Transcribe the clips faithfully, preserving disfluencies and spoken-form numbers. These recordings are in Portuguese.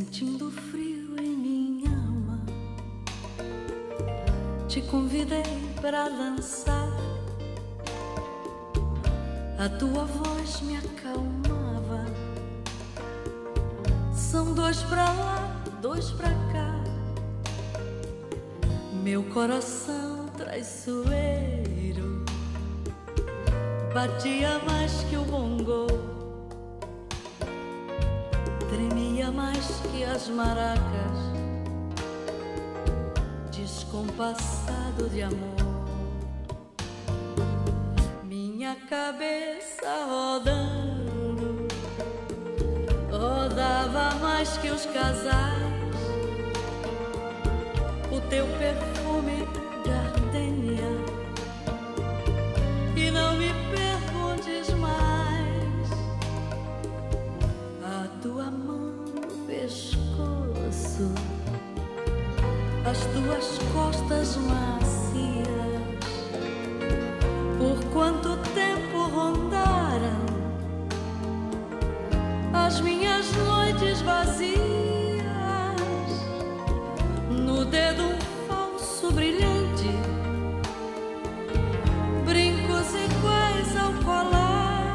Sentindo frio em minha alma, te convidei para dançar. A tua voz me acalmava. São dois pra lá, dois pra cá. Meu coração traiçoeiro batia mais que o bongo, tremia mais que as maracas, descompassado de amor. Minha cabeça rodando, rodava mais que os casais. O teu perfume de ardênia, e não me perguntes mais. A tua mão no pescoço, as tuas costas macias, por quanto tempo rondaram as minhas noites vazias. No dedo um falso brilhante, brincos iguais ao colar,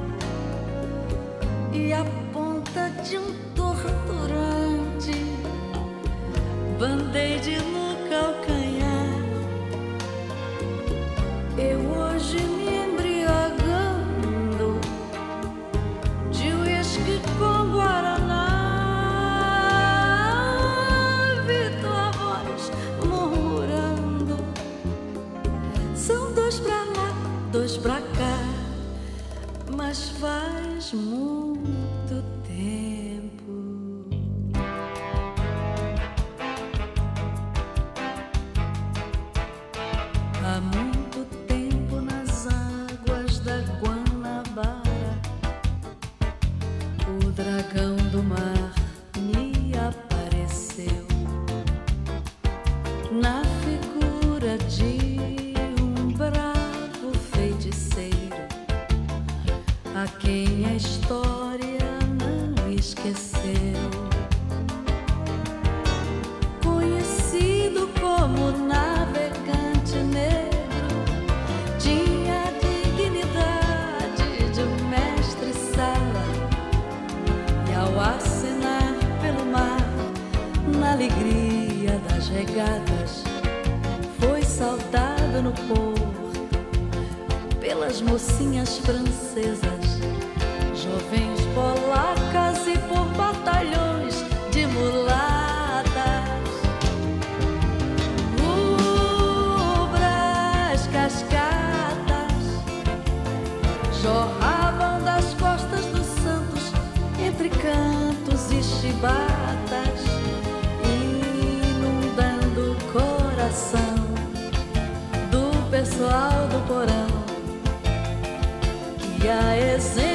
e a ponta de um torturante band-aid no calcanhar. Eu hoje me embriagando de uísque com guaraná, vi tua voz murmurando. São dois pra lá, dois pra cá, mas faz muito tempo. Há muito tempo nas águas da Guanabara, o dragão do mar me apareceu na figura de um bravo feiticeiro, a quem a história não esqueceu. Conhecido como navegante negro, tinha a dignidade de um mestre-sala, e ao acenar pelo mar, na alegria das regatas, foi saudado no porto pelas mocinhas francesas, jovens polacas e por batalhões de mulatas. Rubras cascatas jorravam das costas dos santos entre cantos e chibatas, inundando o coração do pessoal do porão, que a exemplo